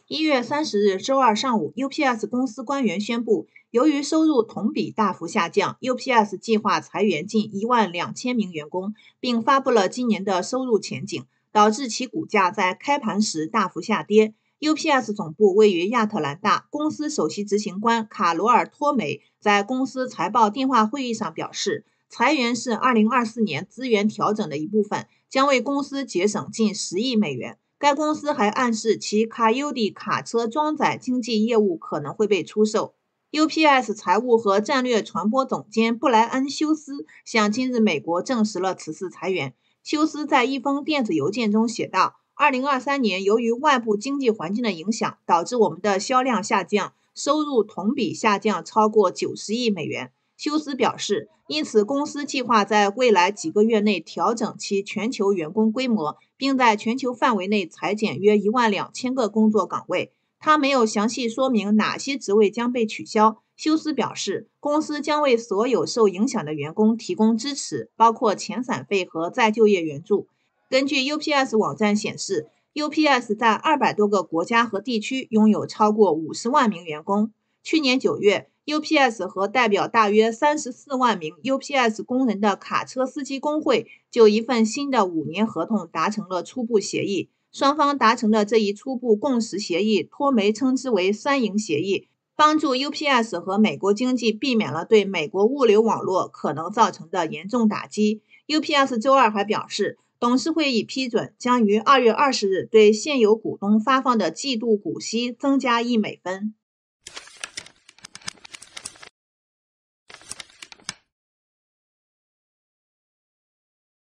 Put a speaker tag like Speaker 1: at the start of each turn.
Speaker 1: 1月30日周二上午 ，UPS 公司官员宣布，由于收入同比大幅下降，UPS 计划裁员近12000名员工，并发布了今年的收入前景，导致其股价在开盘时大幅下跌。UPS 总部位于亚特兰大，公司首席执行官卡罗尔·托梅在公司财报电话会议上表示，裁员是2024年资源调整的一部分，将为公司节省近10亿美元。该公司还暗示其 Coyote 卡车装载经济业务可能会被出售。UPS 财务和战略传播总监布莱恩·休斯向今日美国证实了此次裁员。休斯在一封电子邮件中写道：“2023年由于外部经济环境的影响，导致我们的销量下降，收入同比下降超过90亿美元。”休斯表示，因此公司计划在未来几个月内调整其全球员工规模，并在全球范围内裁减约12000个工作岗位。他没有详细说明哪些职位将被取消。休斯表示，公司将为所有受影响的员工提供支持，包括遣散费和再就业援助。根据 UPS 网站显示，UPS 在200多个国家和地区拥有超过50万名员工。去年9月，UPS 和代表大约34万名 UPS 工人的卡车司机工会就一份新的5年合同达成了初步协议。双方达成的这一初步共识协议，托梅称之为“三赢协议”，帮助 UPS 和美国经济避免了对美国物流网络可能造成的严重打击。UPS 周二还表示，董事会已批准将于2月20日对现有股东发放的季度股息增加1美分。